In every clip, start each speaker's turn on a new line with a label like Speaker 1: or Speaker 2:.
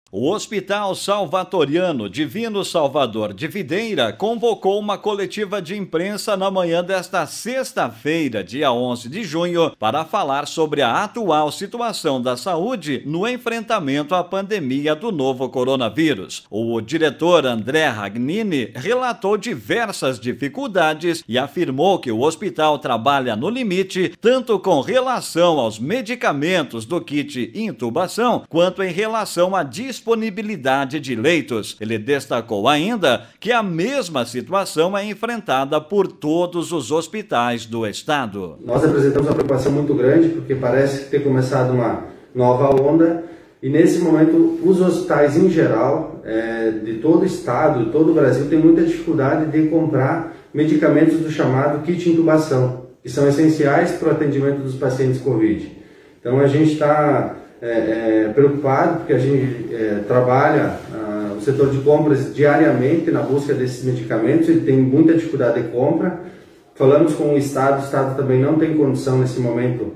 Speaker 1: O Hospital Salvatoriano Divino Salvador de Videira convocou uma coletiva de imprensa na manhã desta sexta-feira, dia 11 de junho, para falar sobre a atual situação da saúde no enfrentamento à pandemia do novo coronavírus. O diretor André Ragnini relatou diversas dificuldades e afirmou que o hospital trabalha no limite, tanto com relação aos medicamentos do kit intubação, quanto em relação à disponibilidade de leitos. Ele destacou ainda que a mesma situação é enfrentada por todos os hospitais do estado.
Speaker 2: Nós apresentamos uma preocupação muito grande porque parece ter começado uma nova onda e nesse momento os hospitais em geral, de todo o estado, de todo o Brasil, têm muita dificuldade de comprar medicamentos do chamado kit intubação, que são essenciais para o atendimento dos pacientes COVID. Então a gente está preocupado porque a gente trabalha o setor de compras diariamente na busca desses medicamentos, ele tem muita dificuldade de compra. Falamos com o Estado também não tem condição nesse momento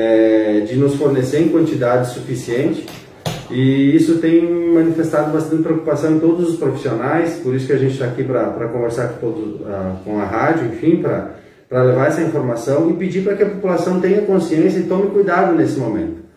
Speaker 2: de nos fornecer em quantidade suficiente e isso tem manifestado bastante preocupação em todos os profissionais, por isso que a gente está aqui para conversar com a rádio, enfim, para levar essa informação e pedir para que a população tenha consciência e tome cuidado nesse momento.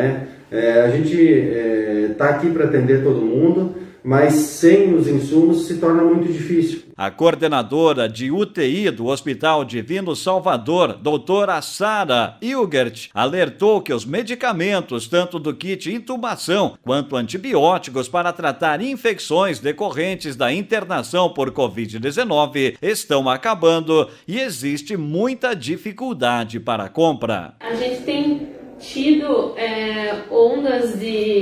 Speaker 2: A gente está aqui para atender todo mundo, mas sem os insumos se torna muito difícil.
Speaker 1: A coordenadora de UTI do Hospital Divino Salvador, doutora Sara Hilgert, alertou que os medicamentos, tanto do kit intubação quanto antibióticos para tratar infecções decorrentes da internação por Covid-19, estão acabando e existe muita dificuldade para a compra.
Speaker 3: A gente tem tido ondas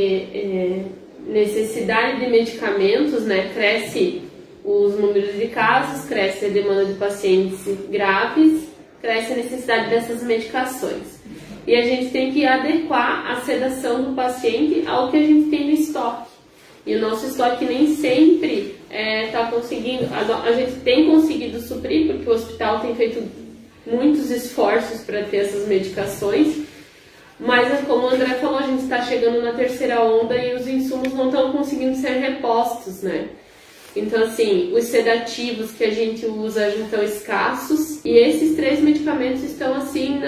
Speaker 3: de necessidade de medicamentos, cresce os números de casos, cresce a demanda de pacientes graves, cresce a necessidade dessas medicações. E a gente tem que adequar a sedação do paciente ao que a gente tem no estoque. E o nosso estoque nem sempre está conseguindo, a gente tem conseguido suprir, porque o hospital tem feito muitos esforços para ter essas medicações. Mas, como o André falou, a gente está chegando na terceira onda e os insumos não estão conseguindo ser repostos, Então, assim, os sedativos que a gente usa já estão escassos e esses 3 medicamentos estão, assim,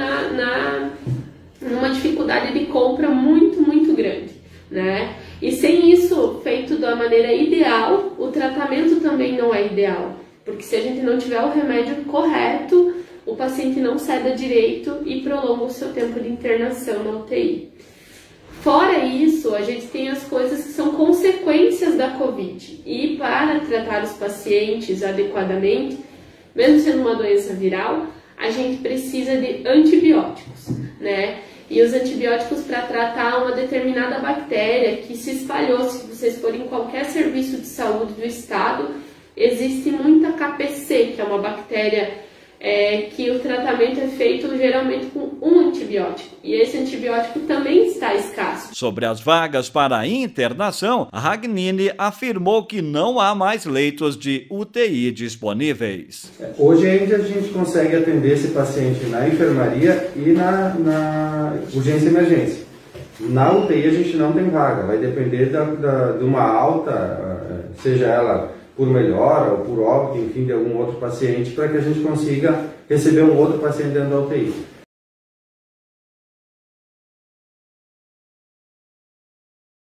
Speaker 3: numa dificuldade de compra muito, muito grande, E sem isso feito da maneira ideal, o tratamento também não é ideal, porque se a gente não tiver o remédio correto, o paciente não ceda direito e prolonga o seu tempo de internação na UTI. Fora isso, a gente tem as coisas que são consequências da Covid. E para tratar os pacientes adequadamente, mesmo sendo uma doença viral, a gente precisa de antibióticos, E os antibióticos para tratar uma determinada bactéria que se espalhou, se vocês forem em qualquer serviço de saúde do estado, existe muita KPC, que é uma bactéria que o tratamento é feito geralmente com um antibiótico. E esse antibiótico também está escasso.
Speaker 1: Sobre as vagas para a internação, Ragnini afirmou que não há mais leitos de UTI disponíveis.
Speaker 2: Hoje ainda a gente consegue atender esse paciente na enfermaria e na urgência e emergência. Na UTI a gente não tem vaga, vai depender de uma alta, seja ela por melhora ou por óbito, enfim, de algum outro paciente, para que a gente consiga receber um outro paciente dentro da UTI.